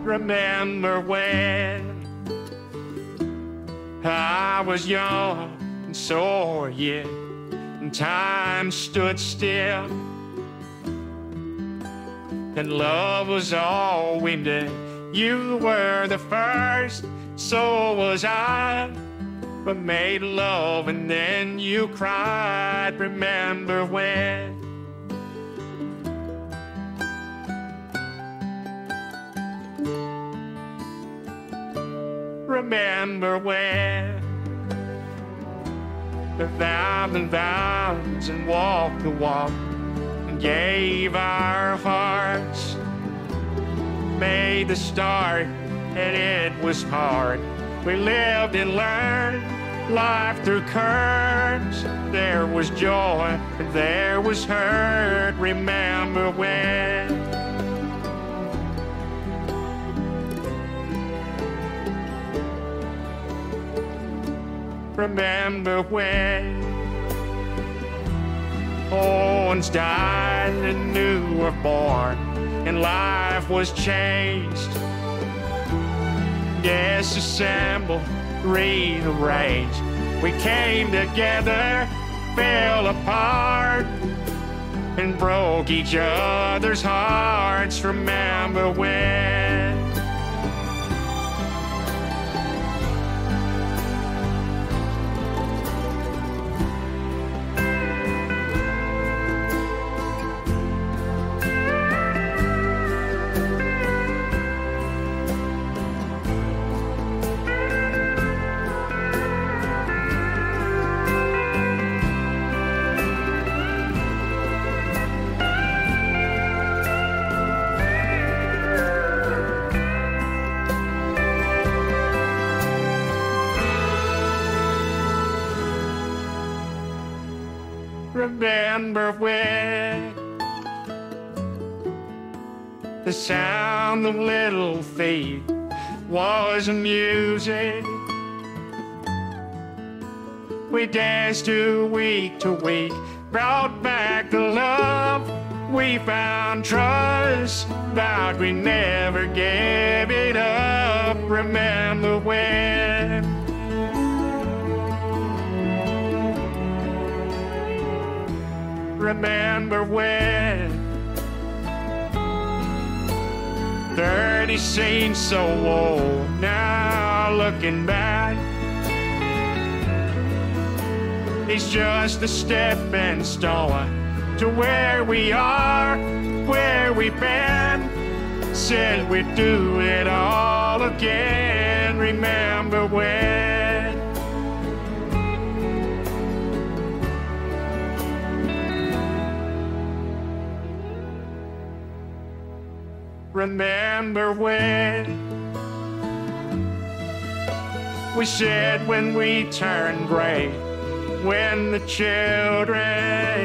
Remember when I was young and sore yet, and time stood still, and love was all we did. You were the first, so was I. We made love and then you cried. Remember when? Remember when we vowed the vows and walked the walk and gave our hearts, made the start, and it was hard. We lived and learned life through curves. There was joy and there was hurt. Remember when? Remember when ones died and new were born, and life was changed. Disassembled, rearranged. We came together, fell apart, and broke each other's hearts. Remember when? Remember when the sound of little feet was music? We danced to week, brought back the love. We found trust, vowed we never gave it up. Remember when? Remember when 30 seems so old now, looking back. It's just a stepping stone to where we are, where we've been. Said we'd do it all again. Remember when? Remember when we said when we turn gray, when the children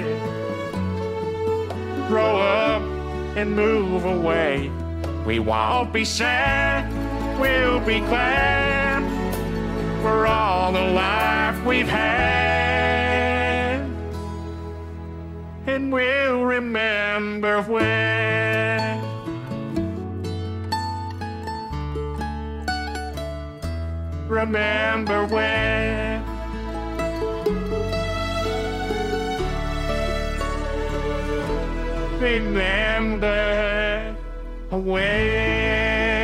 grow up and move away, we won't be sad, we'll be glad for all the life we've had, and we'll remember when. Remember when? Remember when?